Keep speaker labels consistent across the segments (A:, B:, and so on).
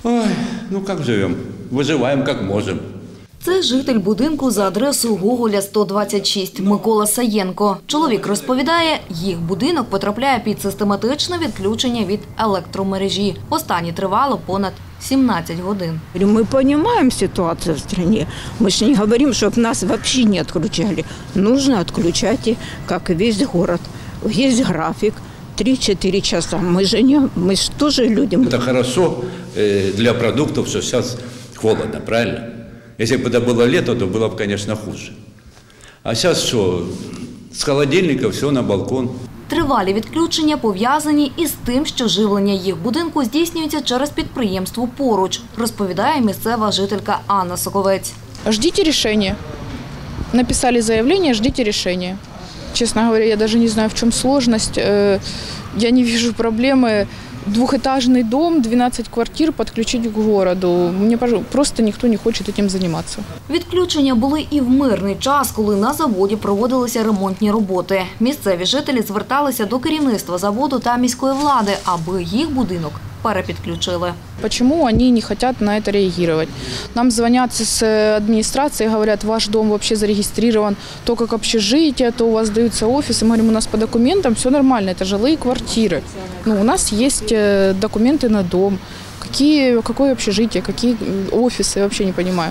A: Ой, ну как живем? Выживаем как можем.
B: Це житель будинку за адресою Гоголя, 126, Микола Саєнко. Чоловік розповідає, їх будинок потрапляє під систематичне відключення від електромережі. Останнє тривало понад 17 годин.
C: Мы понимаем ситуацию в стране. Мы же не говорим, чтобы нас вообще не отключали. Нужно отключать, как и весь город. Есть график. 3-4 часа. Мы же тоже люди.
A: Это хорошо для продуктов, что сейчас холодно, правильно? Если бы это было лето, то было бы, конечно, хуже. А сейчас что? С холодильника все на балкон.
B: Тривалі відключення пов'язані із тим, що живлення їх будинку здійснюється через підприємство поруч, розповідає місцева жителька Анна Соковець.
D: Ждите решения. Написали заявление, ждите решения. Честно говоря, я даже не знаю, в чем сложность. Я не вижу проблемы. Двухэтажный дом, 12 квартир подключить к городу. Мне просто никто не хочет этим заниматься.
B: Відключення були і в мирний час, коли на заводі проводилися ремонтні роботи. Місцеві жителі зверталися до керівництва заводу та міської влади, аби їх будинок перепідключили.
D: Почему они не хотят на это реагировать? Нам звонят с администрации, говорят, ваш дом вообще зарегистрирован только как общежитие, то у вас даются офисы. Мы говорим, у нас по документам все нормально, это жилые квартиры. У нас есть документы на дом. Какое общежитие, какие офисы, я вообще не понимаю.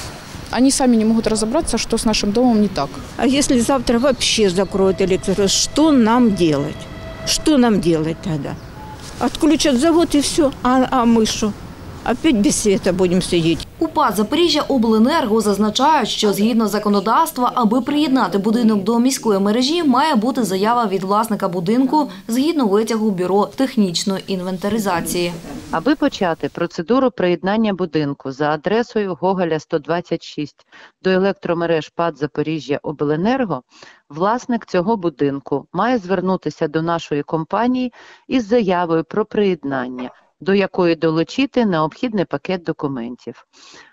D: Они сами не могут разобраться, что с нашим домом не так.
C: А если завтра вообще закроют электроэнергию, что нам делать? Что нам делать тогда? Отключат завод и все. А мы что? Опять без света будем сидеть.
B: У ПАТ «Запоріжжяобленерго» зазначають, що згідно законодавства, аби приєднати будинок до міської мережі, має бути заява від власника будинку згідно витягу Бюро технічної інвентаризації.
E: Аби почати процедуру приєднання будинку за адресою Гоголя, 126 до електромереж ПАТ «Запоріжжяобленерго», власник цього будинку має звернутися до нашої компанії із заявою про приєднання, до якої долучити необхідний пакет документів.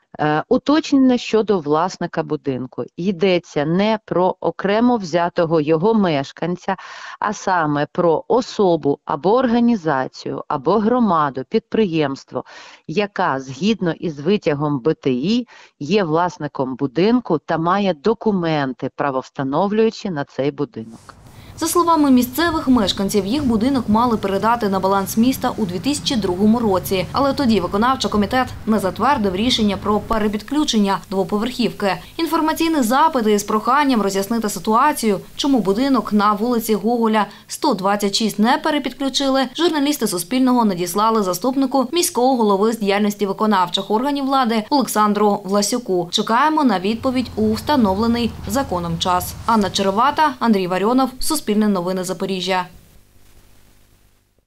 E: Уточнення щодо власника будинку. Йдеться не про окремо взятого його мешканця, а саме про особу або організацію, або громаду, підприємство, яка згідно із витягом БТІ є власником будинку та має документи, правовстановлюючі на цей будинок.
B: За словами місцевих мешканців, їх будинок мали передати на баланс міста у 2002 році. Але тоді виконавчий комітет не затвердив рішення про перепідключення двоповерхівки. Інформаційний запит із проханням роз'яснити ситуацію, чому будинок на вулиці Гоголя, 126 не перепідключили, журналісти Суспільного надіслали заступнику міського голови з діяльності виконавчих органів влади Олександру Власюку. Чекаємо на відповідь у встановлений законом час. Анна Черевата, Андрій Варіонов, Суспільне новини Запоріжжя.